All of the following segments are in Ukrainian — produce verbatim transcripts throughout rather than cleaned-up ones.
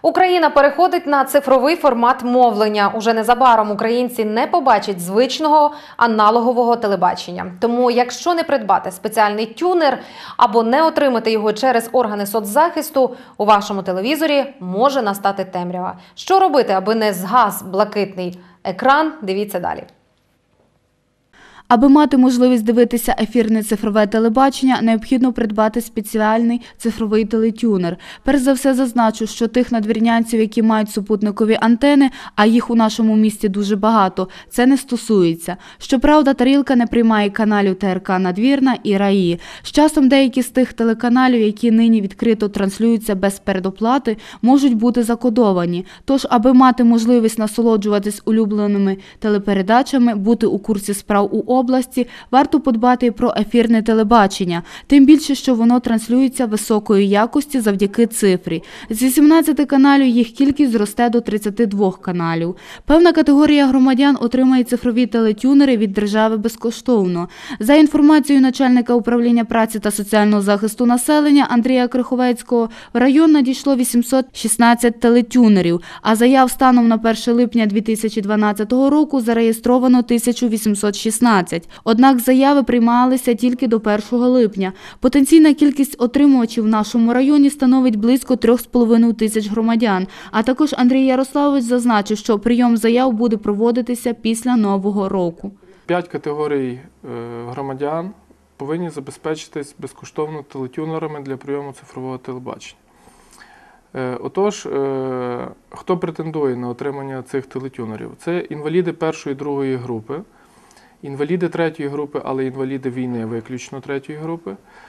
Україна переходить на цифровий формат мовлення. Уже незабаром українці не побачать звичного аналогового телебачення. Тому, якщо не придбати спеціальний тюнер або не отримати його через органи соцзахисту, у вашому телевізорі може настати темрява. Що робити, аби не згас блакитний екран? Дивіться далі. Аби мати можливість дивитися ефірне цифрове телебачення, необхідно придбати спеціальний цифровий телетюнер. Перш за все зазначу, що тих надвірнянців, які мають супутникові антени, а їх у нашому місті дуже багато, це не стосується. Щоправда, тарілка не приймає каналів Т Р К «Надвірна» і РАІ. З часом деякі з тих телеканалів, які нині відкрито транслюються без передоплати, можуть бути закодовані. Тож, аби мати можливість насолоджуватись улюбленими телепередачами, бути у курсі справ у області, варто подбати і про ефірне телебачення, тим більше, що воно транслюється високої якості завдяки цифрі. З вісімнадцяти каналів їх кількість зросте до тридцяти двох каналів. Певна категорія громадян отримає цифрові телетюнери від держави безкоштовно. За інформацією начальника управління праці та соціального захисту населення Андрія Криховецького, в район надійшло вісімсот шістнадцять телетюнерів, а заяв станом на перше липня дві тисячі дванадцятого року зареєстровано тисячу вісімсот шістнадцять. Однак заяви приймалися тільки до першого липня. Потенційна кількість отримувачів в нашому районі становить близько трьох з половиною тисяч громадян. А також Андрій Ярославович зазначив, що прийом заяв буде проводитися після Нового року. П'ять категорій громадян повинні забезпечитись безкоштовно телетюнерами для прийому цифрового телебачення. Отож, хто претендує на отримання цих телетюнерів? Це інваліди першої і другої групи, інваліди третьої групи, але інваліди війни виключно третьої групи,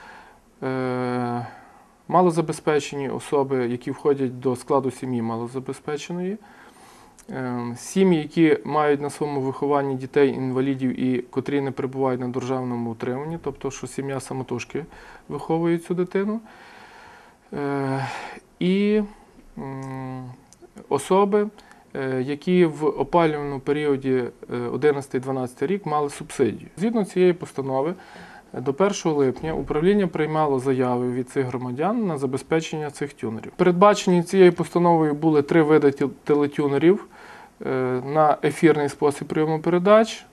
малозабезпечені особи, які входять до складу сім'ї малозабезпеченої, сім'ї, які мають на своєму вихованні дітей-інвалідів і котрі не перебувають на державному утриманні, тобто, що сім'я самотужки виховує цю дитину, і особи, які в опалювальному періоді одинадцятий-дванадцятий рік мали субсидію. Згідно цієї постанови, до першого липня управління приймало заяви від цих громадян на забезпечення цих тюнерів. Передбачені цією постановою були три види телетюнерів на ефірний спосіб прийому передач,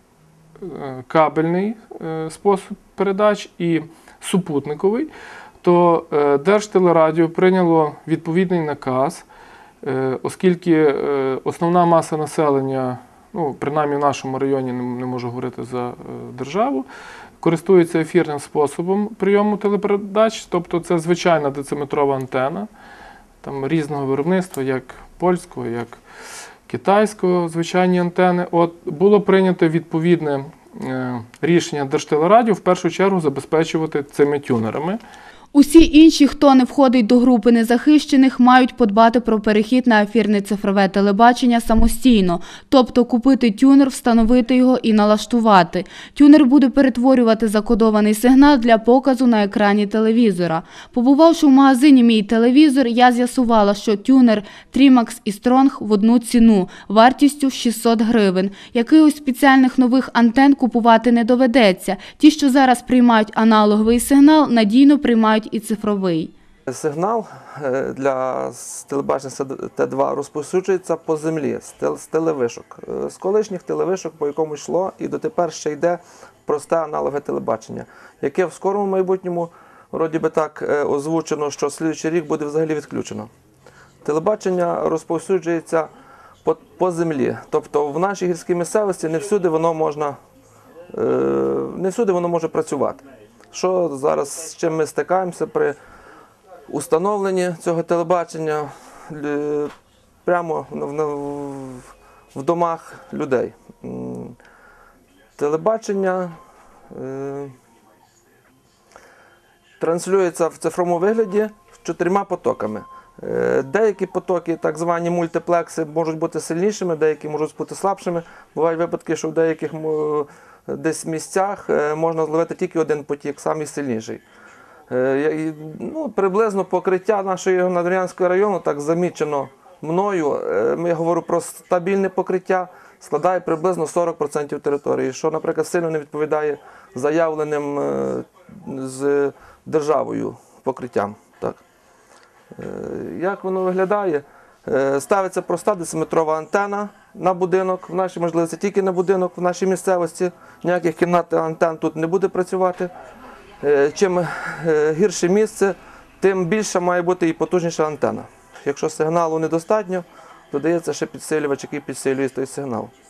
кабельний спосіб передач і супутниковий. То Держтелерадіо прийняло відповідний наказ, оскільки основна маса населення, ну, принаймні в нашому районі, не можу говорити за державу, користується ефірним способом прийому телепередач, тобто це звичайна дециметрова антена, там різного виробництва, як польського, як китайського, звичайні антени. От було прийнято відповідне рішення Держтелерадіо в першу чергу забезпечувати цими тюнерами. Усі інші, хто не входить до групи незахищених, мають подбати про перехід на ефірне цифрове телебачення самостійно, тобто купити тюнер, встановити його і налаштувати. Тюнер буде перетворювати закодований сигнал для показу на екрані телевізора. Побувавши в магазині «Мій телевізор», я з'ясувала, що тюнер Трімакс і Стронг в одну ціну, вартістю шістсот гривень. Якихось спеціальних нових антен купувати не доведеться. Ті, що зараз приймають аналоговий сигнал, надійно приймають і цифровий. Сигнал для телебачення Т два розповсюджується по землі, з телевишок. З колишніх телевишок, по якому йшло, і дотепер ще йде просте аналогове телебачення, яке в скорому майбутньому, вроді би так, озвучено, що слідуючий рік буде взагалі відключено. Телебачення розповсюджується по, по землі, тобто в нашій гірській місцевості не всюди воно можна, не всюди воно може працювати. Що зараз, з чим ми стикаємося при установленні цього телебачення прямо в домах людей. Телебачення транслюється в цифровому вигляді чотирма потоками. Деякі потоки, так звані мультиплекси, можуть бути сильнішими, деякі можуть бути слабшими. Бувають випадки, що в деяких десь місцях можна зловити тільки один потік, самий сильніший. Ну, приблизно покриття нашого Надвірнянського району, так замічено мною, я говорю про стабільне покриття, складає приблизно сорок відсотків території, що, наприклад, сильно не відповідає заявленим з державою покриттям. Так. Е, Як воно виглядає? Е, Ставиться проста десятиметрова антена на будинок. В нашій можливості тільки на будинок, в нашій місцевості. Ніяких кімнатних антен тут не буде працювати. Е, Чим е, гірше місце, тим більша має бути і потужніша антена. Якщо сигналу недостатньо, додається ще підсилювач, який підсилює той сигнал.